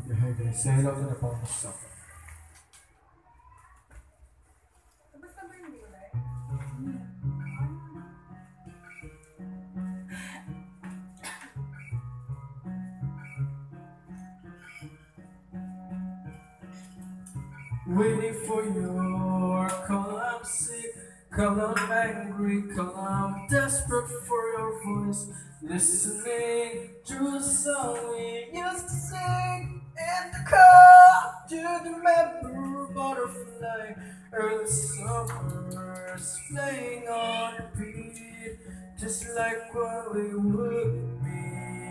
Hey guys, say hello to the bonus stuff. Waiting for your call, I'm sick, call I'm angry, call I'm desperate for your voice. Listening to a song we used to sing in the car. Do you remember butterfly? Early summers playing on repeat, just like what we would be,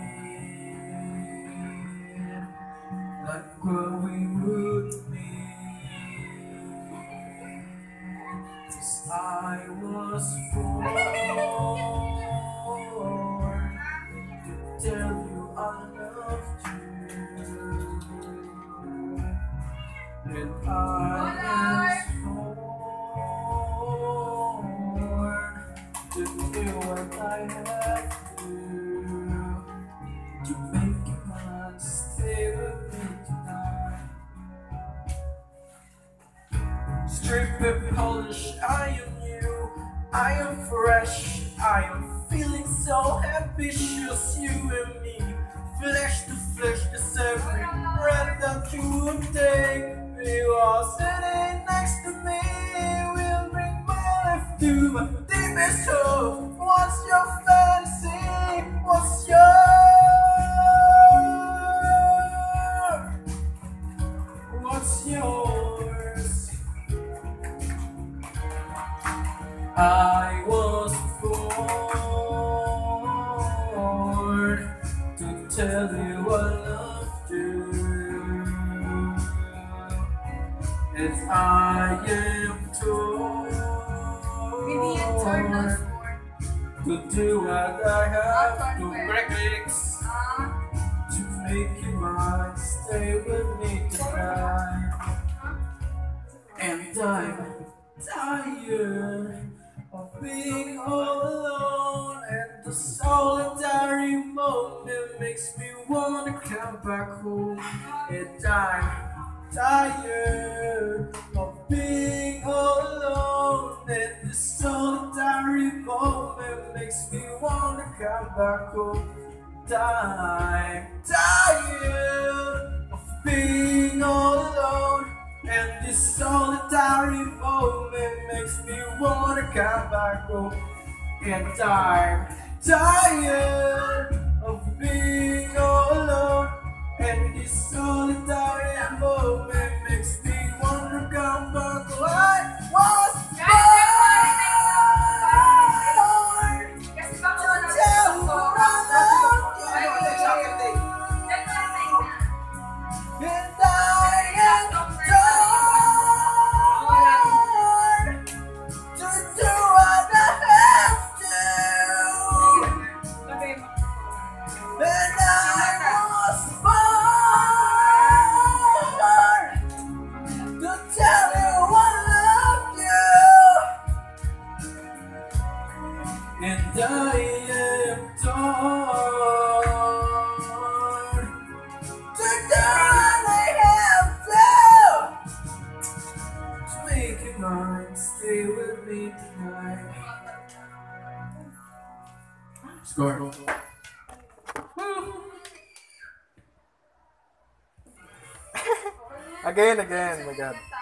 like what we would be. 'Cause I was born to tell you I loved you, and I was born to do what I have to make you mine. Stay with me tonight. Strip and polish, I am new, I am fresh, I am feeling so ambitious, you and me, flesh to flesh, this every breath that you would take. You are sitting next to me, will bring my life to my deepest hope. What's your fantasy? What's yours? I was born to tell you I loved you, as I am torn to do what I have to. Correct lyrics. To make you mine, stay with me tonight. And I'm tired of being all alone, and the solitary moment makes me wanna come back home. And I'm tired of being all alone, and the solitary moment makes me wanna come back home. I'm tired of being all alone, and this solitary moment makes me wanna come back home. And I'm tired of being all alone, and this solitary moment makes me wanna come back home. I was and I am torn to do what I have to make you mine. Stay with me tonight. Score. Again, my God.